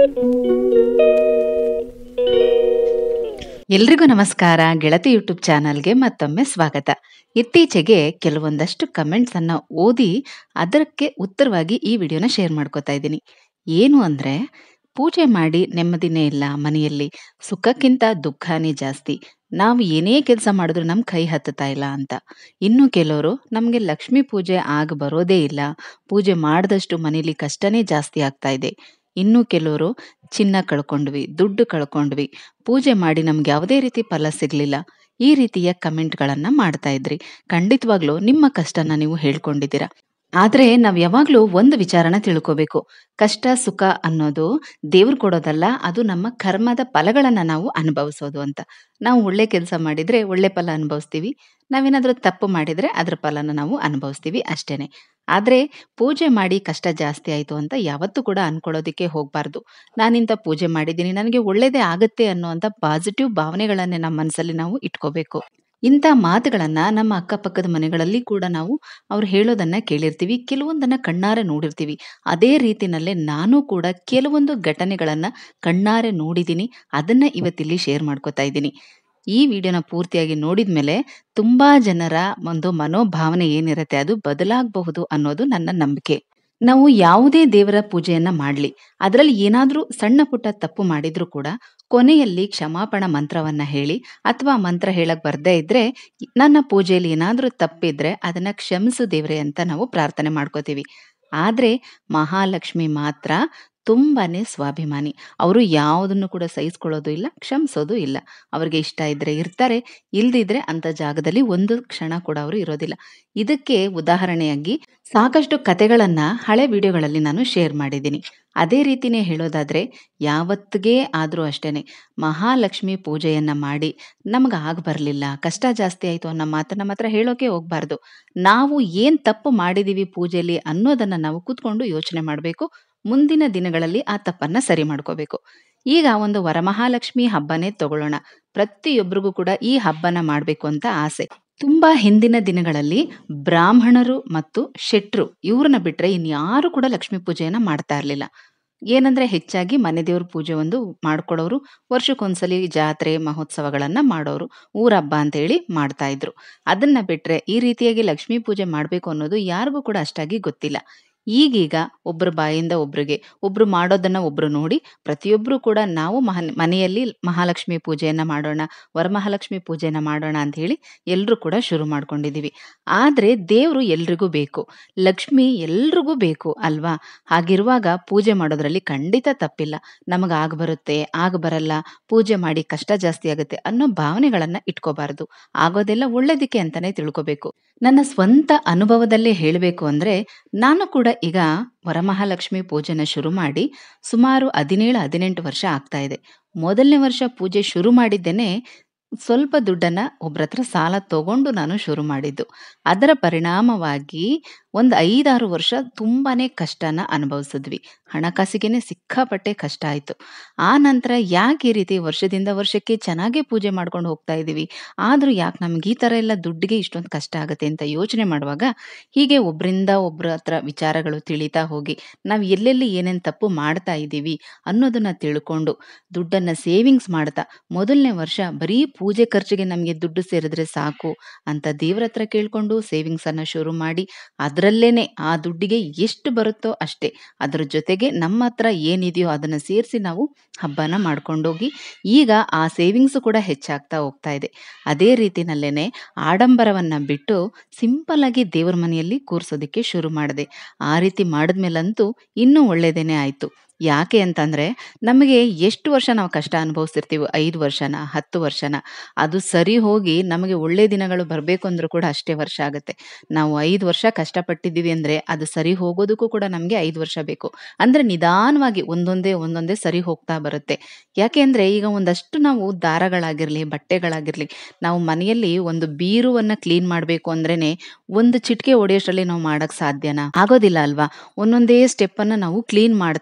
ಎಲ್ರಿಗೂ ನಮಸ್ಕಾರ. ಗೆಳತಿ ಯೂಟ್ಯೂಬ್ ಚಾನಲ್ಗೆ ಮತ್ತೊಮ್ಮೆ ಸ್ವಾಗತ. ಇತ್ತೀಚೆಗೆ ಕೆಲವೊಂದಷ್ಟು ಕಮೆಂಟ್ಸ್ ಅನ್ನ ಓದಿ ಅದಕ್ಕೆ ಉತ್ತರವಾಗಿ ಈ ವಿಡಿಯೋನ ಶೇರ್ ಮಾಡ್ಕೋತಾ ಇದ್ದೀನಿ. ಏನು ಅಂದ್ರೆ, ಪೂಜೆ ಮಾಡಿ ನೆಮ್ಮದಿನೇ ಇಲ್ಲ ಮನೆಯಲ್ಲಿ, ಸುಖಕ್ಕಿಂತ ದುಃಖನೇ ಜಾಸ್ತಿ, ನಾವು ಏನೇ ಕೆಲಸ ಮಾಡಿದ್ರು ನಮ್ ಕೈ ಹತ್ತುತ್ತಾ ಇಲ್ಲ ಅಂತ. ಇನ್ನು ಕೆಲವರು, ನಮ್ಗೆ ಲಕ್ಷ್ಮೀ ಪೂಜೆ ಆಗ ಬರೋದೇ ಇಲ್ಲ, ಪೂಜೆ ಮಾಡಿದಷ್ಟು ಮನೇಲಿ ಕಷ್ಟನೇ ಜಾಸ್ತಿ ಆಗ್ತಾ ಇದೆ. ಇನ್ನು ಕೆಲವರು, ಚಿನ್ನ ಕಳ್ಕೊಂಡ್ವಿ, ದುಡ್ಡು ಕಳ್ಕೊಂಡ್ವಿ, ಪೂಜೆ ಮಾಡಿ ನಮ್ಗೆ ಯಾವುದೇ ರೀತಿ ಫಲ ಸಿಗ್ಲಿಲ್ಲ, ಈ ರೀತಿಯ ಕಮೆಂಟ್ಗಳನ್ನ ಮಾಡ್ತಾ ಇದ್ರಿ. ಖಂಡಿತವಾಗ್ಲೂ ನಿಮ್ಮ ಕಷ್ಟನ ನೀವು ಹೇಳ್ಕೊಂಡಿದ್ದೀರಾ. ಆದ್ರೆ ನಾವ್ ಯಾವಾಗ್ಲೂ ಒಂದು ವಿಚಾರನ ತಿಳ್ಕೋಬೇಕು. ಕಷ್ಟ ಸುಖ ಅನ್ನೋದು ದೇವ್ರು ಕೊಡೋದಲ್ಲ, ಅದು ನಮ್ಮ ಕರ್ಮದ ಫಲಗಳನ್ನ ನಾವು ಅನುಭವಿಸೋದು ಅಂತ. ನಾವು ಒಳ್ಳೆ ಕೆಲಸ ಮಾಡಿದ್ರೆ ಒಳ್ಳೆ ಫಲ ಅನುಭವಿಸ್ತೀವಿ, ನಾವೇನಾದ್ರೂ ತಪ್ಪು ಮಾಡಿದ್ರೆ ಅದ್ರ ಫಲನ ನಾವು ಅನುಭವಿಸ್ತೀವಿ ಅಷ್ಟೇನೆ. ಆದ್ರೆ ಪೂಜೆ ಮಾಡಿ ಕಷ್ಟ ಜಾಸ್ತಿ ಆಯ್ತು ಅಂತ ಯಾವತ್ತೂ ಕೂಡ ಅನ್ಕೊಳ್ಳೋದಿಕ್ಕೆ ಹೋಗ್ಬಾರ್ದು. ನಾನಿಂತ ಪೂಜೆ ಮಾಡಿದ್ದೀನಿ, ನನಗೆ ಒಳ್ಳೇದೇ ಆಗತ್ತೆ ಅನ್ನುವಂಥ ಪಾಸಿಟಿವ್ ಭಾವನೆಗಳನ್ನೇ ನಮ್ಮ ಮನಸ್ಸಲ್ಲಿ ನಾವು ಇಟ್ಕೋಬೇಕು. ಇಂಥ ಮಾತುಗಳನ್ನ ನಮ್ಮ ಅಕ್ಕಪಕ್ಕದ ಮನೆಗಳಲ್ಲಿ ಕೂಡ ನಾವು ಅವ್ರು ಹೇಳೋದನ್ನ ಕೇಳಿರ್ತೀವಿ, ಕೆಲವೊಂದನ್ನ ಕಣ್ಣಾರೆ ನೋಡಿರ್ತೀವಿ. ಅದೇ ರೀತಿನಲ್ಲೇ ನಾನು ಕೂಡ ಕೆಲವೊಂದು ಘಟನೆಗಳನ್ನ ಕಣ್ಣಾರೆ ನೋಡಿದ್ದೀನಿ, ಅದನ್ನ ಇವತ್ತಿಲ್ಲಿ ಶೇರ್ ಮಾಡ್ಕೊತಾ ಇದ್ದೀನಿ. ಈ ವಿಡಿಯೋನ ಪೂರ್ತಿಯಾಗಿ ನೋಡಿದ್ಮೇಲೆ ತುಂಬಾ ಜನರ ಒಂದು ಮನೋಭಾವನೆ ಏನಿರುತ್ತೆ ಅದು ಬದಲಾಗಬಹುದು ಅನ್ನೋದು ನನ್ನ ನಂಬಿಕೆ. ನಾವು ಯಾವುದೇ ದೇವರ ಪೂಜೆಯನ್ನ ಮಾಡ್ಲಿ, ಅದರಲ್ಲಿ ಏನಾದ್ರೂ ಸಣ್ಣ ಪುಟ್ಟ ತಪ್ಪು ಮಾಡಿದ್ರು ಕೂಡ ಕೊನೆಯಲ್ಲಿ ಕ್ಷಮಾಪಣ ಮಂತ್ರವನ್ನ ಹೇಳಿ, ಅಥವಾ ಮಂತ್ರ ಹೇಳಕ್ ಬರ್ದೇ ಇದ್ರೆ, ನನ್ನ ಪೂಜೆಯಲ್ಲಿ ಏನಾದ್ರೂ ತಪ್ಪಿದ್ರೆ ಅದನ್ನ ಕ್ಷಮಿಸು ದೇವ್ರೆ ಅಂತ ನಾವು ಪ್ರಾರ್ಥನೆ ಮಾಡ್ಕೋತೀವಿ. ಆದ್ರೆ ಮಹಾಲಕ್ಷ್ಮಿ ಮಾತ್ರ ತುಂಬಾನೇ ಸ್ವಾಭಿಮಾನಿ. ಅವರು ಯಾವುದನ್ನು ಕೂಡ ಸಹಿಸ್ಕೊಳ್ಳೋದು ಇಲ್ಲ, ಕ್ಷಮಿಸೋದು ಇಲ್ಲ. ಅವ್ರಿಗೆ ಇಷ್ಟ ಇದ್ರೆ ಇರ್ತಾರೆ, ಇಲ್ದಿದ್ರೆ ಅಂತ ಜಾಗದಲ್ಲಿ ಒಂದು ಕ್ಷಣ ಕೂಡ ಅವರು ಇರೋದಿಲ್ಲ. ಇದಕ್ಕೆ ಉದಾಹರಣೆಯಾಗಿ ಸಾಕಷ್ಟು ಕತೆಗಳನ್ನ ಹಳೆ ವಿಡಿಯೋಗಳಲ್ಲಿ ನಾನು ಶೇರ್ ಮಾಡಿದ್ದೀನಿ. ಅದೇ ರೀತಿನೇ ಹೇಳೋದಾದ್ರೆ, ಯಾವತ್ತಿಗೆ ಆದ್ರೂ ಅಷ್ಟೇನೆ ಮಹಾಲಕ್ಷ್ಮಿ ಪೂಜೆಯನ್ನ ಮಾಡಿ ನಮ್ಗೆ ಆಗ ಬರ್ಲಿಲ್ಲ, ಕಷ್ಟ ಜಾಸ್ತಿ ಆಯ್ತು ಅನ್ನೋ ಮಾತನ್ನ ಮಾತ್ರ ಹೇಳೋಕೆ ಹೋಗ್ಬಾರ್ದು. ನಾವು ಏನ್ ತಪ್ಪು ಮಾಡಿದೀವಿ ಪೂಜೆಯಲ್ಲಿ ಅನ್ನೋದನ್ನ ನಾವು ಕೂತ್ಕೊಂಡು ಯೋಚನೆ ಮಾಡ್ಬೇಕು. ಮುಂದಿನ ದಿನಗಳಲ್ಲಿ ಆ ತಪ್ಪನ್ನ ಸರಿ ಮಾಡ್ಕೋಬೇಕು. ಈಗ ಒಂದು ವರಮಹಾಲಕ್ಷ್ಮಿ ಹಬ್ಬನೇ ತಗೊಳ್ಳೋಣ. ಪ್ರತಿಯೊಬ್ಬರಿಗೂ ಕೂಡ ಈ ಹಬ್ಬನ ಮಾಡ್ಬೇಕು ಅಂತ ಆಸೆ. ತುಂಬಾ ಹಿಂದಿನ ದಿನಗಳಲ್ಲಿ ಬ್ರಾಹ್ಮಣರು ಮತ್ತು ಶೆಟ್ರು ಇವ್ರನ್ನ ಬಿಟ್ರೆ ಇನ್ಯಾರು ಕೂಡ ಲಕ್ಷ್ಮೀ ಪೂಜೆಯನ್ನ ಮಾಡ್ತಾ ಇರ್ಲಿಲ್ಲ. ಏನಂದ್ರೆ ಹೆಚ್ಚಾಗಿ ಮನೆ ದೇವ್ರ ಪೂಜೆ ಒಂದು ಮಾಡ್ಕೊಡೋರು, ವರ್ಷಕ್ಕೊಂದ್ಸಲಿ ಜಾತ್ರೆ ಮಹೋತ್ಸವಗಳನ್ನ ಮಾಡೋರು, ಊರ ಹಬ್ಬ ಅಂತ ಹೇಳಿ ಮಾಡ್ತಾ ಇದ್ರು. ಅದನ್ನ ಬಿಟ್ರೆ ಈ ರೀತಿಯಾಗಿ ಲಕ್ಷ್ಮೀ ಪೂಜೆ ಮಾಡ್ಬೇಕು ಅನ್ನೋದು ಯಾರಿಗೂ ಕೂಡ ಅಷ್ಟಾಗಿ ಗೊತ್ತಿಲ್ಲ. ಈಗೀಗ ಒಬ್ರ ಬಾಯಿಂದ ಒಬ್ರಿಗೆ, ಒಬ್ರು ಮಾಡೋದನ್ನ ಒಬ್ರು ನೋಡಿ ಪ್ರತಿಯೊಬ್ರು ಕೂಡ ನಾವು ಮನೆಯಲ್ಲಿ ಮಹಾಲಕ್ಷ್ಮಿ ಪೂಜೆಯನ್ನ ಮಾಡೋಣ, ವರಮಹಾಲಕ್ಷ್ಮಿ ಪೂಜೆಯನ್ನ ಮಾಡೋಣ ಅಂತ ಹೇಳಿ ಎಲ್ರು ಕೂಡ ಶುರು ಮಾಡ್ಕೊಂಡಿದೀವಿ. ಆದ್ರೆ ದೇವ್ರು ಎಲ್ರಿಗೂ ಬೇಕು, ಲಕ್ಷ್ಮಿ ಎಲ್ರಿಗೂ ಬೇಕು ಅಲ್ವಾ? ಹಾಗಿರುವಾಗ ಪೂಜೆ ಮಾಡೋದ್ರಲ್ಲಿ ಖಂಡಿತ ತಪ್ಪಿಲ್ಲ. ನಮಗ್ ಆಗ ಬರುತ್ತೆ, ಆಗ ಬರಲ್ಲ, ಪೂಜೆ ಮಾಡಿ ಕಷ್ಟ ಜಾಸ್ತಿ ಆಗುತ್ತೆ ಅನ್ನೋ ಭಾವನೆಗಳನ್ನ ಇಟ್ಕೋಬಾರ್ದು. ಆಗೋದೆಲ್ಲ ಒಳ್ಳೇದಕ್ಕೆ ಅಂತಾನೆ ತಿಳ್ಕೋಬೇಕು. ನನ್ನ ಸ್ವಂತ ಅನುಭವದಲ್ಲೇ ಹೇಳಬೇಕು ಅಂದ್ರೆ, ನಾನು ಕೂಡ ಈಗ ವರಮಹಾಲಕ್ಷ್ಮಿ ಪೂಜೆನ ಶುರು ಮಾಡಿ ಸುಮಾರು 17-18 ವರ್ಷ ಆಗ್ತಾ ಇದೆ. ಮೊದಲನೇ ವರ್ಷ ಪೂಜೆ ಶುರು ಮಾಡಿದ್ದೇನೆ ಸ್ವಲ್ಪ ದುಡ್ಡನ್ನ ಒಬ್ರತ್ರ ಸಾಲ ತಗೊಂಡು ನಾನು ಶುರು ಮಾಡಿದ್ದು. ಅದರ ಪರಿಣಾಮವಾಗಿ ಒಂದು 5-6 ವರ್ಷ ತುಂಬಾನೇ ಕಷ್ಟನ ಅನುಭವಿಸಿದ್ವಿ. ಹಣಕಾಸಿಗೆನೆ ಸಿಕ್ಕಾಪಟ್ಟೆ ಕಷ್ಟ ಆಯ್ತು. ಆ ನಂತರ ಯಾಕೆ ಈ ರೀತಿ ವರ್ಷದಿಂದ ವರ್ಷಕ್ಕೆ ಚೆನ್ನಾಗೇ ಪೂಜೆ ಮಾಡ್ಕೊಂಡು ಹೋಗ್ತಾ ಇದೀವಿ, ಆದ್ರೂ ಯಾಕೆ ನಮ್ಗೆ ಈ ತರ ಎಲ್ಲ ದುಡ್ಡಿಗೆ ಇಷ್ಟೊಂದು ಕಷ್ಟ ಆಗುತ್ತೆ ಅಂತ ಯೋಚನೆ ಮಾಡುವಾಗ, ಹೀಗೆ ಒಬ್ರಿಂದ ಒಬ್ರ ಹತ್ರ ವಿಚಾರಗಳು ತಿಳಿತಾ ಹೋಗಿ ನಾವ್ ಎಲ್ಲೆಲ್ಲಿ ಏನೇನ್ ತಪ್ಪು ಮಾಡ್ತಾ ಇದ್ದೀವಿ ಅನ್ನೋದನ್ನ ತಿಳ್ಕೊಂಡು ದುಡ್ಡನ್ನ ಸೇವಿಂಗ್ಸ್ ಮಾಡ್ತಾ, ಮೊದಲನೇ ವರ್ಷ ಬರೀ ಪೂಜೆ ಖರ್ಚಿಗೆ ನಮ್ಗೆ ದುಡ್ಡು ಸೇರಿದ್ರೆ ಸಾಕು ಅಂತ ದೇವ್ರ ಹತ್ರ ಕೇಳ್ಕೊಂಡು ಸೇವಿಂಗ್ಸ್ ಅನ್ನ ಶುರು ಮಾಡಿ, ಅದ್ರಲ್ಲೇನೆ ಆ ದುಡ್ಡಿಗೆ ಎಷ್ಟು ಬರುತ್ತೋ ಅಷ್ಟೇ, ಅದ್ರ ಜೊತೆಗೆ ನಮ್ಮ ಹತ್ರ ಏನಿದೆಯೋ ಅದನ್ನ ಸೇರಿಸಿ ನಾವು ಹಬ್ಬನ ಮಾಡ್ಕೊಂಡೋಗಿ ಈಗ ಆ ಸೇವಿಂಗ್ಸ್ ಕೂಡ ಹೆಚ್ಚಾಗ್ತಾ ಹೋಗ್ತಾ ಇದೆ. ಅದೇ ರೀತಿನಲ್ಲೇನೆ ಆಡಂಬರವನ್ನ ಬಿಟ್ಟು ಸಿಂಪಲ್ ಆಗಿ ದೇವ್ರ ಮನೆಯಲ್ಲಿ ಕೂರ್ಸೋದಿಕ್ಕೆ ಶುರು ಮಾಡಿದೆ. ಆ ರೀತಿ ಮಾಡಿದ್ಮೇಲಂತೂ ಇನ್ನೂ ಒಳ್ಳೇದೇನೆ ಆಯ್ತು. ಯಾಕೆ ಅಂತಂದ್ರೆ, ನಮಗೆ ಎಷ್ಟು ವರ್ಷ ನಾವು ಕಷ್ಟ ಅನುಭವಿಸ್ತಿರ್ತೀವಿ, 5 ವರ್ಷನ 10 ವರ್ಷನ, ಅದು ಸರಿ ಹೋಗಿ ನಮಗೆ ಒಳ್ಳೆ ದಿನಗಳು ಬರ್ಬೇಕು ಅಂದ್ರೂ ಕೂಡ ಅಷ್ಟೇ ವರ್ಷ ಆಗುತ್ತೆ. ನಾವು 5 ವರ್ಷ ಕಷ್ಟಪಟ್ಟಿದ್ದೀವಿ ಅಂದ್ರೆ ಅದು ಸರಿ ಹೋಗೋದಕ್ಕೂ ಕೂಡ ನಮ್ಗೆ 5 ವರ್ಷ ಬೇಕು. ಅಂದ್ರೆ ನಿಧಾನವಾಗಿ ಒಂದೊಂದೇ ಸರಿ ಹೋಗ್ತಾ ಬರುತ್ತೆ. ಯಾಕೆ ಅಂದ್ರೆ ಈಗ ಒಂದಷ್ಟು ನಾವು ದಾರಗಳಾಗಿರ್ಲಿ, ಬಟ್ಟೆಗಳಾಗಿರ್ಲಿ, ನಾವು ಮನೆಯಲ್ಲಿ ಒಂದು ಬೀರುವನ್ನ ಕ್ಲೀನ್ ಮಾಡ್ಬೇಕು ಅಂದ್ರೇನೆ ಒಂದು ಚಿಟಿಕೆ ಹೊಡೆಯೋಷ್ಟ್ರಲ್ಲಿ ನಾವು ಮಾಡಕ್ ಸಾಧ್ಯನಾ? ಆಗೋದಿಲ್ಲ ಅಲ್ವಾ? ಒಂದೊಂದೇ ಸ್ಟೆಪ್ ಅನ್ನ ನಾವು ಕ್ಲೀನ್ ಮಾಡ್ತಾ ಆ ಬಟ್ಟೆ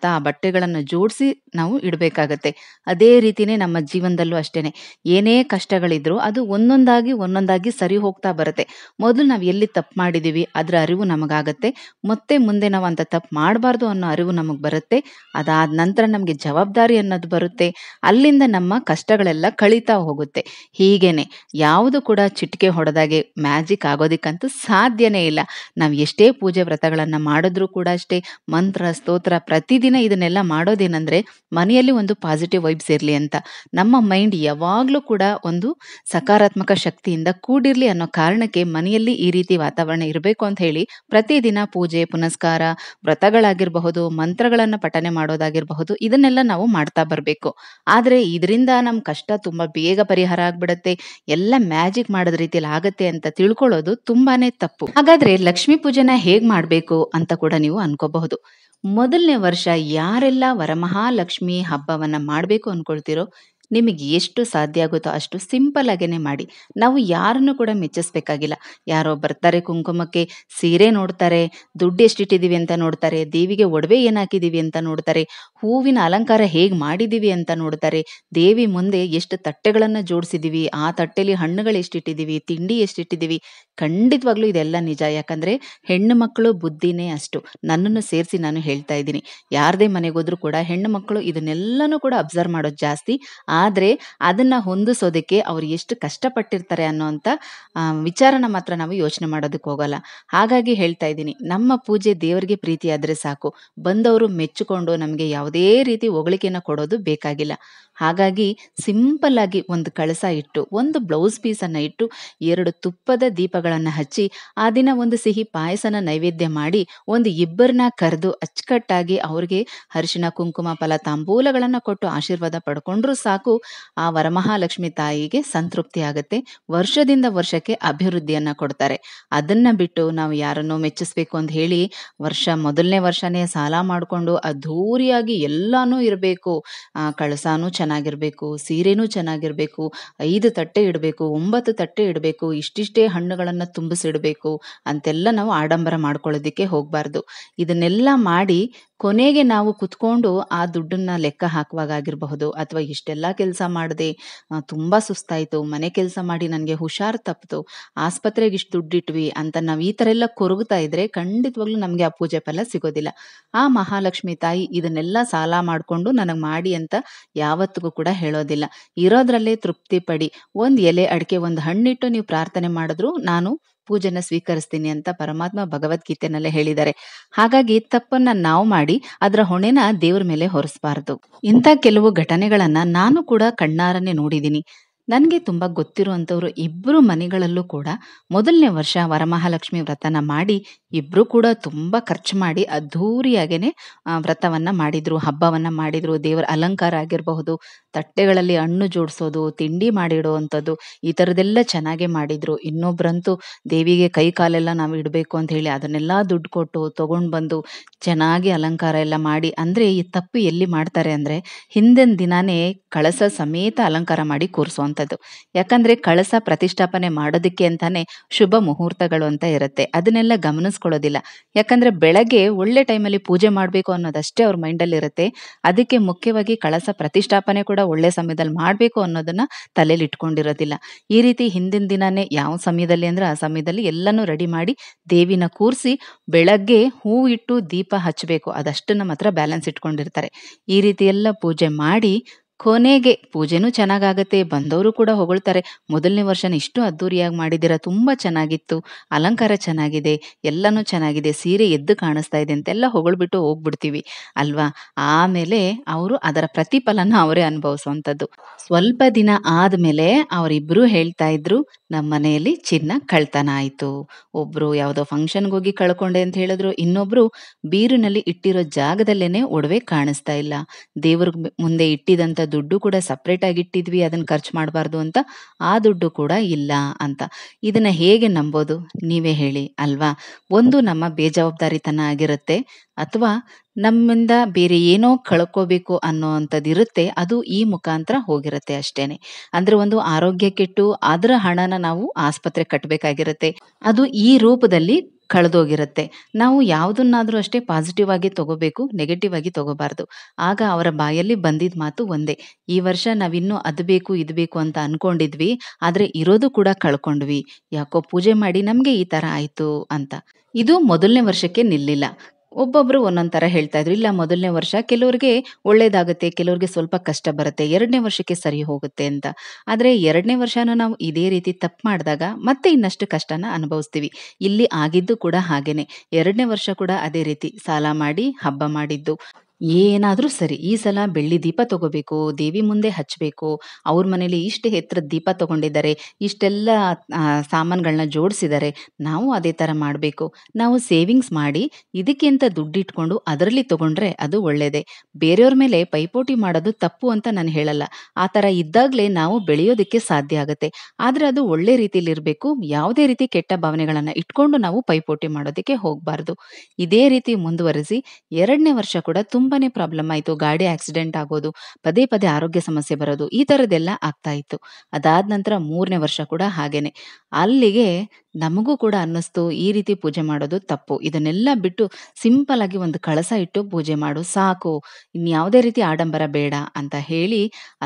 ತಟ್ಟೆಗಳನ್ನು ಜೋಡಿಸಿ ನಾವು ಇಡಬೇಕಾಗತ್ತೆ. ಅದೇ ರೀತಿನೇ ನಮ್ಮ ಜೀವನದಲ್ಲೂ ಅಷ್ಟೇನೆ. ಏನೇ ಕಷ್ಟಗಳಿದ್ರೂ ಅದು ಒಂದೊಂದಾಗಿ ಸರಿ ಹೋಗ್ತಾ ಬರುತ್ತೆ. ಮೊದಲು ನಾವು ಎಲ್ಲಿ ತಪ್ಪು ಮಾಡಿದೀವಿ ಅದರ ಅರಿವು ನಮಗಾಗತ್ತೆ. ಮತ್ತೆ ಮುಂದೆ ನಾವು ಅಂತ ತಪ್ಪು ಮಾಡಬಾರ್ದು ಅನ್ನೋ ಅರಿವು ನಮಗೆ ಬರುತ್ತೆ. ಅದಾದ ನಂತರ ನಮಗೆ ಜವಾಬ್ದಾರಿ ಅನ್ನೋದು ಬರುತ್ತೆ. ಅಲ್ಲಿಂದ ನಮ್ಮ ಕಷ್ಟಗಳೆಲ್ಲ ಕಳೀತಾ ಹೋಗುತ್ತೆ. ಹೀಗೇನೆ ಯಾವುದು ಕೂಡ ಚಿಟಿಕೆ ಹೊಡೆದಾಗೆ ಮ್ಯಾಜಿಕ್ ಆಗೋದಿಕ್ಕಂತೂ ಸಾಧ್ಯನೇ ಇಲ್ಲ. ನಾವು ಎಷ್ಟೇ ಪೂಜೆ ವ್ರತಗಳನ್ನ ಮಾಡಿದ್ರೂ ಕೂಡ ಅಷ್ಟೇ, ಮಂತ್ರ, ಸ್ತೋತ್ರ ಪ್ರತಿದಿನ ಇದನ್ನೆಲ್ಲ ಮಾಡೋದೇನಂದ್ರೆ ಮನೆಯಲ್ಲಿ ಒಂದು ಪಾಸಿಟಿವ್ ವೈಬ್ಸ್ ಇರಲಿ ಅಂತ. ನಮ್ಮ ಮೈಂಡ್ ಯಾವಾಗಲೂ ಕೂಡ ಒಂದು ಸಕಾರಾತ್ಮಕ ಶಕ್ತಿಯಿಂದ ಕೂಡಿರ್ಲಿ ಅನ್ನೋ ಕಾರಣಕ್ಕೆ ಮನೆಯಲ್ಲಿ ಈ ರೀತಿ ವಾತಾವರಣ ಇರಬೇಕು ಅಂತ ಹೇಳಿ ಪ್ರತಿದಿನ ಪೂಜೆ ಪುನಸ್ಕಾರ, ವ್ರತಗಳಾಗಿರಬಹುದು, ಮಂತ್ರಗಳನ್ನ ಪಠನೆ ಮಾಡೋದಾಗಿರಬಹುದು, ಇದನ್ನೆಲ್ಲ ನಾವು ಮಾಡ್ತಾ ಬರಬೇಕು. ಆದ್ರೆ ಇದರಿಂದ ನಮ್ಮ ಕಷ್ಟ ತುಂಬಾ ಬೇಗ ಪರಿಹಾರ ಆಗ್ಬಿಡತ್ತೆ, ಎಲ್ಲ ಮ್ಯಾಜಿಕ್ ಮಾಡೋದ್ ರೀತಿಯಲ್ಲಿ ಆಗತ್ತೆ ಅಂತ ತಿಳ್ಕೊಳ್ಳೋದು ತುಂಬಾನೇ ತಪ್ಪು. ಹಾಗಾದ್ರೆ ಲಕ್ಷ್ಮೀ ಪೂಜೆನ ಹೇಗ್ ಮಾಡ್ಬೇಕು ಅಂತ ಕೂಡ ನೀವು ಅನ್ಕೋಬಹುದು. ಮೊದಲನೇ ವರ್ಷ ಯಾರೆಲ್ಲ ವರಮಹಾಲಕ್ಷ್ಮಿ ಹಬ್ಬವನ್ನ ಮಾಡ್ಬೇಕು ಅನ್ಕೊಳ್ತಿರೋ, ನಿಮಗೆ ಎಷ್ಟು ಸಾಧ್ಯ ಆಗುತ್ತೋ ಅಷ್ಟು ಸಿಂಪಲ್ ಆಗೇನೆ ಮಾಡಿ. ನಾವು ಯಾರನ್ನು ಕೂಡ ಮೆಚ್ಚಿಸ್ಬೇಕಾಗಿಲ್ಲ. ಯಾರೋ ಬರ್ತಾರೆ ಕುಂಕುಮಕ್ಕೆ, ಸೀರೆ ನೋಡ್ತಾರೆ, ದುಡ್ಡು ಎಷ್ಟಿಟ್ಟಿದೀವಿ ಅಂತ ನೋಡ್ತಾರೆ, ದೇವಿಗೆ ಒಡವೆ ಏನ್ ಹಾಕಿದೀವಿ ಅಂತ ನೋಡ್ತಾರೆ, ಹೂವಿನ ಅಲಂಕಾರ ಹೇಗ್ ಮಾಡಿದೀವಿ ಅಂತ ನೋಡ್ತಾರೆ, ದೇವಿ ಮುಂದೆ ಎಷ್ಟು ತಟ್ಟೆಗಳನ್ನ ಜೋಡಿಸಿದೀವಿ, ಆ ತಟ್ಟೆಲಿ ಹಣ್ಣುಗಳು ಎಷ್ಟಿಟ್ಟಿದೀವಿ, ತಿಂಡಿ ಎಷ್ಟಿಟ್ಟಿದೀವಿ. ಖಂಡಿತವಾಗ್ಲೂ ಇದೆಲ್ಲ ನಿಜ. ಯಾಕಂದ್ರೆ ಹೆಣ್ಣು ಮಕ್ಕಳು ಬುದ್ಧಿನೇ ಅಷ್ಟು. ನನ್ನನ್ನು ಸೇರಿಸಿ ನಾನು ಹೇಳ್ತಾ ಇದ್ದೀನಿ. ಯಾರದೇ ಮನೆಗೋದ್ರೂ ಕೂಡ ಹೆಣ್ಣು ಮಕ್ಕಳು ಇದನ್ನೆಲ್ಲನೂ ಕೂಡ ಅಬ್ಸರ್ವ್ ಮಾಡೋದು ಜಾಸ್ತಿ. ಆದ್ರೆ ಅದನ್ನ ಹೊಂದಿಸೋದಕ್ಕೆ ಅವ್ರು ಎಷ್ಟು ಕಷ್ಟಪಟ್ಟಿರ್ತಾರೆ ಅನ್ನೋಂಥ ವಿಚಾರನ ಮಾತ್ರ ನಾವು ಯೋಚನೆ ಮಾಡೋದಕ್ಕೆ ಹೋಗಲ್ಲ. ಹಾಗಾಗಿ ಹೇಳ್ತಾ ಇದ್ದೀನಿ, ನಮ್ಮ ಪೂಜೆ ದೇವರಿಗೆ ಪ್ರೀತಿ ಆದ್ರೆ ಸಾಕು. ಬಂದವರು ಮೆಚ್ಚಿಕೊಂಡು ನಮಗೆ ಯಾವುದೇ ರೀತಿ ಹೊಗಳಿಕೆನ ಕೊಡೋದು ಬೇಕಾಗಿಲ್ಲ. ಹಾಗಾಗಿ ಸಿಂಪಲ್ ಆಗಿ ಒಂದು ಕಳಸ ಇಟ್ಟು, ಒಂದು ಬ್ಲೌಸ್ ಪೀಸನ್ನ ಇಟ್ಟು, 2 ತುಪ್ಪದ ದೀಪಗಳನ್ನ ಹಚ್ಚಿ, ಆ ದಿನ ಒಂದು ಸಿಹಿ ಪಾಯಸನ ನೈವೇದ್ಯ ಮಾಡಿ, ಒಂದು ಇಬ್ಬರನ್ನ ಕರೆದು ಅಚ್ಚುಕಟ್ಟಾಗಿ ಅವ್ರಿಗೆ ಅರಿಶಿಣ ಕುಂಕುಮ ಫಲ ತಾಂಬೂಲಗಳನ್ನ ಕೊಟ್ಟು ಆಶೀರ್ವಾದ ಪಡ್ಕೊಂಡ್ರೂ ಸಾಕು. ಆ ವರಮಹಾಲಕ್ಷ್ಮಿ ತಾಯಿಗೆ ಸಂತೃಪ್ತಿ ಆಗುತ್ತೆ. ವರ್ಷದಿಂದ ವರ್ಷಕ್ಕೆ ಅಭಿವೃದ್ಧಿಯನ್ನ ಕೊಡ್ತಾರೆ. ಅದನ್ನ ಬಿಟ್ಟು ನಾವು ಯಾರನ್ನೋ ಮೆಚ್ಚಿಸ್ಬೇಕು ಅಂತ ಹೇಳಿ ಮೊದಲನೇ ವರ್ಷನೇ ಸಾಲ ಮಾಡ್ಕೊಂಡು ಅದ್ಧೂರಿಯಾಗಿ ಎಲ್ಲಾನು ಇರಬೇಕು, ಕಳಸಾನು ಚೆನ್ನಾಗಿರ್ಬೇಕು, ಸೀರೆನೂ ಚೆನ್ನಾಗಿರ್ಬೇಕು, 5 ತಟ್ಟೆ ಇಡಬೇಕು, 9 ತಟ್ಟೆ ಇಡಬೇಕು, ಇಷ್ಟಿಷ್ಟೇ ಹಣ್ಣುಗಳನ್ನ ತುಂಬಿಸಿಡಬೇಕು ಅಂತೆಲ್ಲ ನಾವು ಆಡಂಬರ ಮಾಡ್ಕೊಳ್ಳೋದಿಕ್ಕೆ ಹೋಗ್ಬಾರ್ದು. ಇದನ್ನೆಲ್ಲ ಮಾಡಿ ಕೊನೆಗೆ ನಾವು ಕುತ್ಕೊಂಡು ಆ ದುಡ್ಡನ್ನ ಲೆಕ್ಕ ಹಾಕುವಾಗ ಆಗಿರಬಹುದು, ಅಥವಾ ಇಷ್ಟೆಲ್ಲ ಕೆಲಸ ಮಾಡದೆ ತುಂಬಾ ಸುಸ್ತಾಯ್ತು, ಮನೆ ಕೆಲಸ ಮಾಡಿ ನನಗೆ ಹುಷಾರ್ ತಪ್ಪಿತು, ಆಸ್ಪತ್ರೆಗೆ ಇಷ್ಟು ದುಡ್ಡಿಟ್ವಿ ಅಂತ ನಾವು ಈ ತರ ಎಲ್ಲ ಕೊರಗುತ್ತಾ ಇದ್ರೆ ಖಂಡಿತವಾಗ್ಲೂ ನಮ್ಗೆ ಆ ಪೂಜೆ ಫಲ ಸಿಗೋದಿಲ್ಲ. ಆ ಮಹಾಲಕ್ಷ್ಮಿ ತಾಯಿ ಇದನ್ನೆಲ್ಲ ಸಾಲ ಮಾಡ್ಕೊಂಡು ನನಗ್ ಮಾಡಿ ಅಂತ ಯಾವತ್ತಿಗೂ ಕೂಡ ಹೇಳೋದಿಲ್ಲ. ಇರೋದ್ರಲ್ಲೇ ತೃಪ್ತಿ ಪಡಿ. ಒಂದ್ ಎಲೆ ಅಡಿಕೆ, ಒಂದು ಹಣ್ಣಿಟ್ಟು ನೀವು ಪ್ರಾರ್ಥನೆ ಮಾಡಿದ್ರು ನಾನು ಪೂಜೆನ ಸ್ವೀಕರಿಸ್ತೀನಿ ಅಂತ ಪರಮಾತ್ಮ ಭಗವದ್ಗೀತೆನಲ್ಲೇ ಹೇಳಿದ್ದಾರೆ. ಹಾಗಾಗಿ ತಪ್ಪನ್ನ ನಾವು ಮಾಡಿ ಅದರ ಹೊಣೆನ ದೇವ್ರ ಮೇಲೆ ಹೊರಿಸಬಾರದು. ಇಂಥ ಕೆಲವು ಘಟನೆಗಳನ್ನ ನಾನು ಕೂಡ ಕಣ್ಣಾರನೆ ನೋಡಿದ್ದೀನಿ. ನನ್ಗೆ ತುಂಬಾ ಗೊತ್ತಿರುವಂತವ್ರು ಇಬ್ರು ಮನೆಗಳಲ್ಲೂ ಕೂಡ ಮೊದಲನೇ ವರ್ಷ ವರಮಹಾಲಕ್ಷ್ಮಿ ವ್ರತನ ಮಾಡಿ, ಇಬ್ರು ಕೂಡ ತುಂಬಾ ಖರ್ಚು ಮಾಡಿ ಅದ್ಧೂರಿಯಾಗೇನೆ ವ್ರತವನ್ನ ಮಾಡಿದ್ರು, ಹಬ್ಬವನ್ನ ಮಾಡಿದ್ರು. ದೇವರ ಅಲಂಕಾರ ಆಗಿರಬಹುದು, ತಟ್ಟೆಗಳಲ್ಲಿ ಹಣ್ಣು ಜೋಡಿಸೋದು, ತಿಂಡಿ ಮಾಡಿಡುವಂಥದ್ದು, ಈ ಥರದ್ದೆಲ್ಲ ಚೆನ್ನಾಗೇ ಮಾಡಿದ್ರು. ಇನ್ನೊಬ್ರಂತೂ ದೇವಿಗೆ ಕೈ ಕಾಲೆಲ್ಲ ನಾವು ಇಡಬೇಕು ಅಂತ ಹೇಳಿ ಅದನ್ನೆಲ್ಲ ದುಡ್ಡು ಕೊಟ್ಟು ತಗೊಂಡು ಬಂದು ಚೆನ್ನಾಗಿ ಅಲಂಕಾರ ಎಲ್ಲ ಮಾಡಿ, ಅಂದ್ರೆ ಈ ತಪ್ಪು ಎಲ್ಲಿ ಮಾಡ್ತಾರೆ ಅಂದ್ರೆ ಹಿಂದಿನ ದಿನಾನೇ ಕಳಸ ಸಮೇತ ಅಲಂಕಾರ ಮಾಡಿ ಕೂರಿಸುವಂಥದ್ದು. ಯಾಕಂದ್ರೆ ಕಳಸ ಪ್ರತಿಷ್ಠಾಪನೆ ಮಾಡೋದಕ್ಕೆ ಅಂತಾನೆ ಶುಭ ಮುಹೂರ್ತಗಳು ಅಂತ ಇರುತ್ತೆ, ಅದನ್ನೆಲ್ಲ ಗಮನಿಸ್ಕೊಳ್ಳೋದಿಲ್ಲ. ಯಾಕಂದ್ರೆ ಬೆಳಗ್ಗೆ ಒಳ್ಳೆ ಟೈಮಲ್ಲಿ ಪೂಜೆ ಮಾಡಬೇಕು ಅನ್ನೋದಷ್ಟೇ ಅವ್ರ ಮೈಂಡಲ್ಲಿ ಇರುತ್ತೆ. ಅದಕ್ಕೆ ಮುಖ್ಯವಾಗಿ ಕಳಸ ಪ್ರತಿಷ್ಠಾಪನೆ ಕೂಡ ಒಳ್ಳೆ ಸಮಯದಲ್ಲಿ ಮಾಡಬೇಕು ಅನ್ನೋದನ್ನ ತಲೆಯಲ್ಲಿ ಇಟ್ಕೊಂಡಿರೋದಿಲ್ಲ. ಈ ರೀತಿ ಹಿಂದಿನ ದಿನಾನೇ ಯಾವ ಸಮಯದಲ್ಲಿ ಅಂದ್ರೆ ಆ ಸಮಯದಲ್ಲಿ ಎಲ್ಲನೂ ರೆಡಿ ಮಾಡಿ ದೇವಿನ ಕೂರಿಸಿ ಬೆಳಗ್ಗೆ ಹೂ ಇಟ್ಟು ದೀಪ ಹಚ್ಚಬೇಕು, ಅದಷ್ಟನ್ನ ಮಾತ್ರ ಬ್ಯಾಲೆನ್ಸ್ ಇಟ್ಕೊಂಡಿರ್ತಾರೆ. ಈ ರೀತಿ ಎಲ್ಲ ಪೂಜೆ ಮಾಡಿ ಕೊನೆಗೆ ಪೂಜೆನೂ ಚೆನ್ನಾಗಾಗತ್ತೆ, ಬಂದವರು ಕೂಡ ಹೊಗಳ್ತಾರೆ, ಮೊದಲನೇ ವರ್ಷನ ಇಷ್ಟು ಅದ್ದೂರಿಯಾಗಿ ಮಾಡಿದ್ದೀರಾ, ತುಂಬಾ ಚೆನ್ನಾಗಿತ್ತು, ಅಲಂಕಾರ ಚೆನ್ನಾಗಿದೆ, ಎಲ್ಲನೂ ಚೆನ್ನಾಗಿದೆ, ಸೀರೆ ಎದ್ದು ಕಾಣಿಸ್ತಾ ಇದೆ ಅಂತೆಲ್ಲ ಹೊಗಳ್ಬಿಟ್ಟು ಹೋಗ್ಬಿಡ್ತೀವಿ ಅಲ್ವಾ. ಆಮೇಲೆ ಅವರು ಅದರ ಪ್ರತಿಫಲನ ಅವರೇ ಅನುಭವಿಸುವಂಥದ್ದು. ಸ್ವಲ್ಪ ದಿನ ಆದ್ಮೇಲೆ ಅವರಿಬ್ರು ಹೇಳ್ತಾ ಇದ್ರು, ನಮ್ಮ ಮನೆಯಲ್ಲಿ ಚಿನ್ನ ಕಳ್ತನ ಆಯ್ತು. ಒಬ್ರು ಯಾವ್ದೋ ಫಂಕ್ಷನ್ಗೆ ಹೋಗಿ ಕಳ್ಕೊಂಡೆ ಅಂತ ಹೇಳಿದ್ರು, ಇನ್ನೊಬ್ರು ಬೀರಿನಲ್ಲಿ ಇಟ್ಟಿರೋ ಜಾಗದಲ್ಲೇನೆ ಒಡವೆ ಕಾಣಿಸ್ತಾ ಇಲ್ಲ, ದೇವ್ರ ಮುಂದೆ ಇಟ್ಟಿದಂತ ದುಡ್ಡು ಕೂಡ ಸಪ್ರೇಟ್ ಆಗಿ ಇಟ್ಟಿದ್ವಿ, ಅದನ್ನ ಖರ್ಚು ಮಾಡಬಾರ್ದು ಅಂತ ಆ ದುಡ್ಡು ಕೂಡ ಇಲ್ಲ ಅಂತ. ಇದನ್ನ ಹೇಗೆ ನಂಬೋದು ನೀವೇ ಹೇಳಿ ಅಲ್ವಾ. ಒಂದು ನಮ್ಮ ಬೇಜವಾಬ್ದಾರಿತನ ಆಗಿರುತ್ತೆ, ಅಥವಾ ನಮ್ಮಿಂದ ಬೇರೆ ಏನೋ ಕಳ್ಕೋಬೇಕು ಅನ್ನೋವಂಥದ್ದು ಇರುತ್ತೆ. ಅದು ಈ ಮುಖಾಂತರ ಹೋಗಿರುತ್ತೆ ಅಷ್ಟೇನೆ. ಅಂದ್ರೆ ಒಂದು ಆರೋಗ್ಯ ಕೆಟ್ಟು ಅದರ ಹಣನ ನಾವು ಆಸ್ಪತ್ರೆಗೆ ಕಟ್ಟಬೇಕಾಗಿರುತ್ತೆ. ಅದು ಈ ರೂಪದಲ್ಲಿ ಕಳೆದೋಗಿರುತ್ತೆ. ನಾವು ಯಾವುದನ್ನಾದ್ರೂ ಅಷ್ಟೇ ಪಾಸಿಟಿವ್ ಆಗಿ ತಗೋಬೇಕು, ನೆಗೆಟಿವ್ ಆಗಿ ತಗೋಬಾರ್ದು. ಆಗ ಅವರ ಬಾಯಲ್ಲಿ ಬಂದಿದ್ದ ಮಾತು ಒಂದೇ. ಈ ವರ್ಷ ನಾವಿನ್ನೂ ಅದು ಬೇಕು, ಇದು ಬೇಕು ಅಂತ ಅನ್ಕೊಂಡಿದ್ವಿ. ಆದ್ರೆ ಇರೋದು ಕೂಡ ಕಳ್ಕೊಂಡ್ವಿ. ಯಾಕೋ ಪೂಜೆ ಮಾಡಿ ನಮ್ಗೆ ಈ ತರ ಆಯ್ತು ಅಂತ. ಇದು ಮೊದಲನೇ ವರ್ಷಕ್ಕೆ ನಿಲ್ಲಿಲ್ಲ. ಒಬ್ಬೊಬ್ರು ಒಂದೊಂದ್ ತರ ಹೇಳ್ತಾ ಇದ್ರು. ಇಲ್ಲ ಮೊದಲನೇ ವರ್ಷ ಕೆಲವ್ರಿಗೆ ಒಳ್ಳೇದಾಗುತ್ತೆ, ಕೆಲವ್ರಿಗೆ ಸ್ವಲ್ಪ ಕಷ್ಟ ಬರುತ್ತೆ. 2ನೇ ವರ್ಷಕ್ಕೆ ಸರಿ ಹೋಗುತ್ತೆ ಅಂತ. ಆದ್ರೆ 2ನೇ ವರ್ಷನೂ ನಾವು ಇದೇ ರೀತಿ ತಪ್ಪು ಮಾಡಿದಾಗ ಮತ್ತೆ ಇನ್ನಷ್ಟು ಕಷ್ಟನ ಅನುಭವಿಸ್ತೀವಿ. ಇಲ್ಲಿ ಆಗಿದ್ದು ಕೂಡ ಹಾಗೇನೆ. 2ನೇ ವರ್ಷ ಕೂಡ ಅದೇ ರೀತಿ ಸಾಲ ಮಾಡಿ ಹಬ್ಬ ಮಾಡಿದ್ದು. ಏನಾದ್ರೂ ಸರಿ, ಈ ಸಲ ಬೆಳ್ಳಿ ದೀಪ ತಗೋಬೇಕು, ದೇವಿ ಮುಂದೆ ಹಚ್ಬೇಕು, ಅವ್ರ ಮನೇಲಿ ಇಷ್ಟು ಎತ್ತರದ ದೀಪ ತಗೊಂಡಿದ್ದಾರೆ, ಇಷ್ಟೆಲ್ಲ ಸಾಮಾನುಗಳನ್ನ ಜೋಡಿಸಿದ್ದಾರೆ, ನಾವು ಅದೇ ತರ ಮಾಡ್ಬೇಕು. ನಾವು ಸೇವಿಂಗ್ಸ್ ಮಾಡಿ ಇದಕ್ಕೆ ಅಂತ ದುಡ್ಡಿಟ್ಕೊಂಡು ಅದರಲ್ಲಿ ತಗೊಂಡ್ರೆ ಅದು ಒಳ್ಳೇದೇ. ಬೇರೆಯವ್ರ ಮೇಲೆ ಪೈಪೋಟಿ ಮಾಡೋದು ತಪ್ಪು ಅಂತ ನಾನು ಹೇಳಲ್ಲ. ಆ ತರ ಇದ್ದಾಗ್ಲೇ ನಾವು ಬೆಳೆಯೋದಕ್ಕೆ ಸಾಧ್ಯ ಆಗುತ್ತೆ. ಆದ್ರೆ ಅದು ಒಳ್ಳೆ ರೀತಿಲಿ ಇರ್ಬೇಕು. ಯಾವುದೇ ರೀತಿ ಕೆಟ್ಟ ಭಾವನೆಗಳನ್ನ ಇಟ್ಕೊಂಡು ನಾವು ಪೈಪೋಟಿ ಮಾಡೋದಕ್ಕೆ ಹೋಗ್ಬಾರ್ದು. ಇದೇ ರೀತಿ ಮುಂದುವರಿಸಿ 2ನೇ ವರ್ಷ ಕೂಡ ತುಂಬಾನೇ ಪ್ರಾಬ್ಲಮ್ ಆಯ್ತು. ಗಾಡಿ ಆಕ್ಸಿಡೆಂಟ್ ಆಗೋದು, ಪದೇ ಪದೇ ಆರೋಗ್ಯ ಸಮಸ್ಯೆ ಬರೋದು, ಈ ತರದ್ದೆಲ್ಲ ಆಗ್ತಾ ಇತ್ತು. ಅದಾದ ನಂತರ 3ನೇ ವರ್ಷ ಕೂಡ ಹಾಗೇನೆ. ಅಲ್ಲಿಗೆ ನಮಗೂ ಕೂಡ ಅನ್ನಿಸ್ತು ಈ ರೀತಿ ಪೂಜೆ ಮಾಡೋದು ತಪ್ಪು. ಇದನ್ನೆಲ್ಲ ಬಿಟ್ಟು ಸಿಂಪಲ್ ಆಗಿ ಒಂದು ಕಳಸ ಇಟ್ಟು ಪೂಜೆ ಮಾಡು ಸಾಕು. ಇನ್ಯಾವುದೇ ರೀತಿ ಆಡಂಬರ ಬೇಡ ಅಂತ ಹೇಳಿ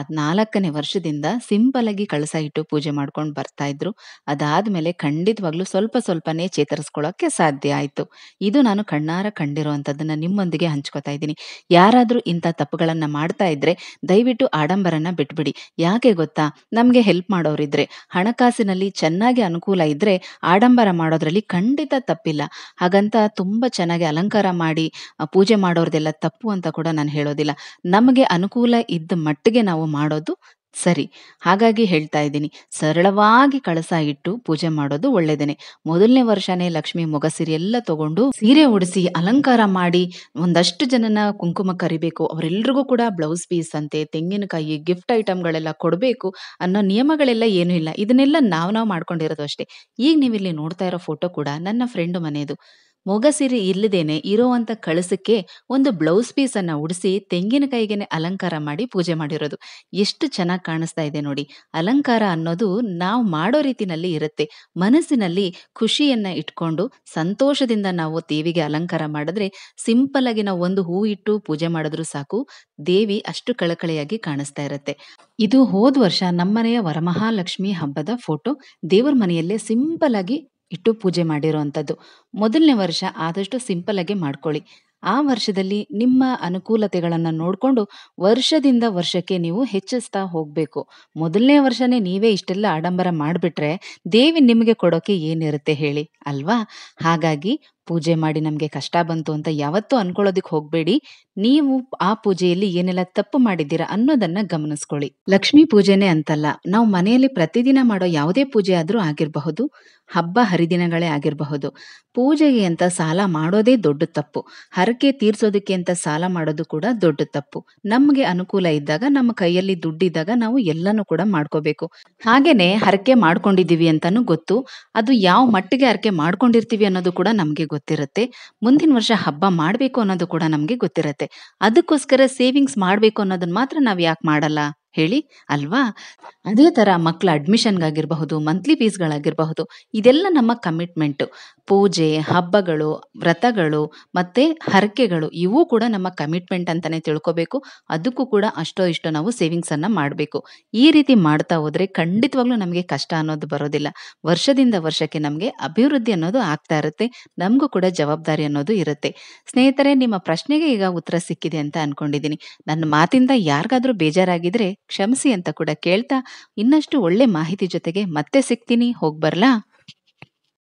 4ನೇ ವರ್ಷದಿಂದ ಸಿಂಪಲ್ ಆಗಿ ಕಳಸ ಇಟ್ಟು ಪೂಜೆ ಮಾಡ್ಕೊಂಡು ಬರ್ತಾ ಇದ್ರು. ಅದಾದ್ಮೇಲೆ ಖಂಡಿತವಾಗ್ಲೂ ಸ್ವಲ್ಪ ಸ್ವಲ್ಪನೇ ಚೇತರಿಸ್ಕೊಳ್ಳೋಕೆ ಸಾಧ್ಯ ಆಯ್ತು. ಇದು ನಾನು ಕಣ್ಣಾರ ಕಂಡಿರುವಂತದ್ದನ್ನ ನಿಮ್ಮೊಂದಿಗೆ ಹಂಚ್ಕೊತಾ ಇದ್ದೀನಿ. ಯಾರಾದ್ರೂ ಇಂಥ ತಪ್ಪುಗಳನ್ನ ಮಾಡ್ತಾ ಇದ್ರೆ ದಯವಿಟ್ಟು ಆಡಂಬರನ ಬಿಟ್ಬಿಡಿ. ಯಾಕೆ ಗೊತ್ತಾ? ನಮ್ಗೆ ಹೆಲ್ಪ್ ಮಾಡೋರಿದ್ರೆ, ಹಣಕಾಸಿನಲ್ಲಿ ಚೆನ್ನಾಗಿ ಅನುಕೂಲ ಇದ್ರೆ ಆಡಂಬರ ಮಾಡೋದ್ರಲ್ಲಿ ಖಂಡಿತ ತಪ್ಪಿಲ್ಲ. ಹಾಗಂತ ತುಂಬಾ ಚೆನ್ನಾಗಿ ಅಲಂಕಾರ ಮಾಡಿ ಪೂಜೆ ಮಾಡೋರ್ದೆಲ್ಲ ತಪ್ಪು ಅಂತ ಕೂಡ ನಾನು ಹೇಳೋದಿಲ್ಲ. ನಮಗೆ ಅನುಕೂಲ ಇದ್ದ ಮಟ್ಟಿಗೆ ನಾವು ಮಾಡೋದು ಸರಿ. ಹಾಗಾಗಿ ಹೇಳ್ತಾ ಇದ್ದೀನಿ, ಸರಳವಾಗಿ ಕಳಸ ಇಟ್ಟು ಪೂಜೆ ಮಾಡೋದು ಒಳ್ಳೇದೇನೆ. ಮೊದಲನೇ ವರ್ಷನೇ ಲಕ್ಷ್ಮಿ ಮೊಗಸೀರೆ ಎಲ್ಲ ತಗೊಂಡು ಸೀರೆ ಉಡಿಸಿ ಅಲಂಕಾರ ಮಾಡಿ ಒಂದಷ್ಟು ಜನನ ಕುಂಕುಮ ಕರಿಬೇಕು. ಅವರೆಲ್ರಿಗೂ ಕೂಡ ಬ್ಲೌಸ್ ಪೀಸ್ ಅಂತೆ, ತೆಂಗಿನಕಾಯಿ, ಗಿಫ್ಟ್ ಐಟಮ್ಗಳೆಲ್ಲ ಕೊಡಬೇಕು ಅನ್ನೋ ನಿಯಮಗಳೆಲ್ಲ ಏನೂ ಇಲ್ಲ. ಇದನ್ನೆಲ್ಲ ನಾವು ಮಾಡ್ಕೊಂಡಿರೋದು ಅಷ್ಟೇ. ಈಗ ನೀವಿಲ್ಲಿ ನೋಡ್ತಾ ಇರೋ ಫೋಟೋ ಕೂಡ ನನ್ನ ಫ್ರೆಂಡ್ ಮನೆಯದು. ಮೊಗಸೀರೆ ಇಲ್ಲದೇನೆ ಇರೋವಂಥ ಕಳಸಕ್ಕೆ ಒಂದು ಬ್ಲೌಸ್ ಪೀಸ್ ಅನ್ನ ಉಡಿಸಿ ತೆಂಗಿನಕಾಯಿಗೆನೆ ಅಲಂಕಾರ ಮಾಡಿ ಪೂಜೆ ಮಾಡಿರೋದು. ಎಷ್ಟು ಚೆನ್ನಾಗಿ ಕಾಣಿಸ್ತಾ ಇದೆ ನೋಡಿ. ಅಲಂಕಾರ ಅನ್ನೋದು ನಾವು ಮಾಡೋ ರೀತಿನಲ್ಲಿ ಇರುತ್ತೆ. ಮನಸ್ಸಿನಲ್ಲಿ ಖುಷಿಯನ್ನ ಇಟ್ಕೊಂಡು ಸಂತೋಷದಿಂದ ನಾವು ದೇವಿಗೆ ಅಲಂಕಾರ ಮಾಡಿದ್ರೆ, ಸಿಂಪಲ್ ಆಗಿ ನಾವು ಒಂದು ಹೂ ಇಟ್ಟು ಪೂಜೆ ಮಾಡಿದ್ರು ಸಾಕು, ದೇವಿ ಅಷ್ಟು ಕಳಕಳಿಯಾಗಿ ಕಾಣಿಸ್ತಾ ಇರುತ್ತೆ. ಇದು ಹೋದ ವರ್ಷ ನಮ್ಮನೆಯ ವರಮಹಾಲಕ್ಷ್ಮಿ ಹಬ್ಬದ ಫೋಟೋ. ದೇವರ ಮನೆಯಲ್ಲೇ ಸಿಂಪಲ್ ಆಗಿ ಇಟ್ಟು ಪೂಜೆ ಮಾಡಿರುವಂಥದ್ದು. ಮೊದಲನೇ ವರ್ಷ ಆದಷ್ಟು ಸಿಂಪಲ್ ಆಗಿ ಮಾಡ್ಕೊಳ್ಳಿ. ಆ ವರ್ಷದಲ್ಲಿ ನಿಮ್ಮ ಅನುಕೂಲತೆಗಳನ್ನ ನೋಡ್ಕೊಂಡು ವರ್ಷದಿಂದ ವರ್ಷಕ್ಕೆ ನೀವು ಹೆಚ್ಚಿಸ್ತಾ ಹೋಗ್ಬೇಕು. ಮೊದಲನೇ ವರ್ಷನೇ ನೀವೇ ಇಷ್ಟೆಲ್ಲ ಆಡಂಬರ ಮಾಡ್ಬಿಟ್ರೆ ದೇವಿ ನಿಮಗೆ ಕೊಡೋಕೆ ಏನಿರುತ್ತೆ ಹೇಳಿ ಅಲ್ವಾ? ಹಾಗಾಗಿ ಪೂಜೆ ಮಾಡಿ ನಮ್ಗೆ ಕಷ್ಟ ಬಂತು ಅಂತ ಯಾವತ್ತೂ ಅನ್ಕೊಳ್ಳೋದಕ್ಕೆ ಹೋಗ್ಬೇಡಿ. ನೀವು ಆ ಪೂಜೆಯಲ್ಲಿ ಏನೆಲ್ಲ ತಪ್ಪು ಮಾಡಿದ್ದೀರಾ ಅನ್ನೋದನ್ನ ಗಮನಿಸ್ಕೊಳ್ಳಿ. ಲಕ್ಷ್ಮೀ ಪೂಜೆನೇ ಅಂತಲ್ಲ, ನಾವು ಮನೆಯಲ್ಲಿ ಪ್ರತಿದಿನ ಮಾಡೋ ಯಾವುದೇ ಪೂಜೆ ಆದ್ರೂ ಆಗಿರಬಹುದು, ಹಬ್ಬ ಹರಿದಿನಗಳೇ ಆಗಿರಬಹುದು. ಪೂಜೆಗೆ ಅಂತ ಸಾಲ ಮಾಡೋದೇ ದೊಡ್ಡ ತಪ್ಪು. ಹರಕೆ ತೀರ್ಸೋದಕ್ಕೆ ಅಂತ ಸಾಲ ಮಾಡೋದು ಕೂಡ ದೊಡ್ಡ ತಪ್ಪು. ನಮ್ಗೆ ಅನುಕೂಲ ಇದ್ದಾಗ, ನಮ್ಮ ಕೈಯಲ್ಲಿ ದುಡ್ಡಿದ್ದಾಗ ನಾವು ಎಲ್ಲನೂ ಕೂಡ ಮಾಡ್ಕೋಬೇಕು. ಹಾಗೇನೆ ಹರಕೆ ಮಾಡ್ಕೊಂಡಿದೀವಿ ಅಂತಾನು ಗೊತ್ತು. ಅದು ಯಾವ ಮಟ್ಟಿಗೆ ಹರಕೆ ಮಾಡ್ಕೊಂಡಿರ್ತೀವಿ ಅನ್ನೋದು ಕೂಡ ನಮ್ಗೆ ಗೊತ್ತಿರುತ್ತೆ. ಮುಂದಿನ ವರ್ಷ ಹಬ್ಬ ಮಾಡ್ಬೇಕು ಅನ್ನೋದು ಕೂಡ ನಮ್ಗೆ ಗೊತ್ತಿರುತ್ತೆ. ಅದಕ್ಕೋಸ್ಕರ ಸೇವಿಂಗ್ಸ್ ಮಾಡ್ಬೇಕು ಅನ್ನೋದನ್ನ ಮಾತ್ರ ನಾವ್ ಯಾಕೆ ಮಾಡಲ್ಲ ಹೇಳಿ ಅಲ್ವಾ? ಅದೇ ತರ ಮಕ್ಕಳ ಅಡ್ಮಿಷನ್ಗಾಗಿರಬಹುದು, ಮಂತ್ಲಿ ಫೀಸ್ಗಳಾಗಿರಬಹುದು, ಇದೆಲ್ಲ ನಮ್ಮ ಕಮಿಟ್ಮೆಂಟ್. ಪೂಜೆ, ಹಬ್ಬಗಳು, ವ್ರತಗಳು ಮತ್ತೆ ಹರಕೆಗಳು ಇವು ಕೂಡ ನಮ್ಮ ಕಮಿಟ್ಮೆಂಟ್ ಅಂತಾನೆ ತಿಳ್ಕೋಬೇಕು. ಅದಕ್ಕೂ ಕೂಡ ಅಷ್ಟೋ ಇಷ್ಟೋ ನಾವು ಸೇವಿಂಗ್ಸ್ ಅನ್ನ ಮಾಡಬೇಕು. ಈ ರೀತಿ ಮಾಡ್ತಾ ಹೋದ್ರೆ ಖಂಡಿತವಾಗ್ಲೂ ನಮಗೆ ಕಷ್ಟ ಅನ್ನೋದು ಬರೋದಿಲ್ಲ. ವರ್ಷದಿಂದ ವರ್ಷಕ್ಕೆ ನಮಗೆ ಅಭಿವೃದ್ಧಿ ಅನ್ನೋದು ಆಗ್ತಾ ಇರುತ್ತೆ. ನಮಗೂ ಕೂಡ ಜವಾಬ್ದಾರಿ ಅನ್ನೋದು ಇರುತ್ತೆ. ಸ್ನೇಹಿತರೆ, ನಿಮ್ಮ ಪ್ರಶ್ನೆಗೆ ಈಗ ಉತ್ತರ ಸಿಕ್ಕಿದೆ ಅಂತ ಅನ್ಕೊಂಡಿದ್ದೀನಿ. ನನ್ನ ಮಾತಿಂದ ಯಾರಿಗಾದ್ರೂ ಬೇಜಾರಾಗಿದ್ರೆ ಕ್ಷಮಿಸಿ ಅಂತ ಕೂಡ ಕೇಳ್ತಾ, ಇನ್ನಷ್ಟು ಒಳ್ಳೆ ಮಾಹಿತಿ ಜೊತೆಗೆ ಮತ್ತೆ ಸಿಗ್ತೀನಿ. ಹೋಗ್ಬರ್ಲಾ?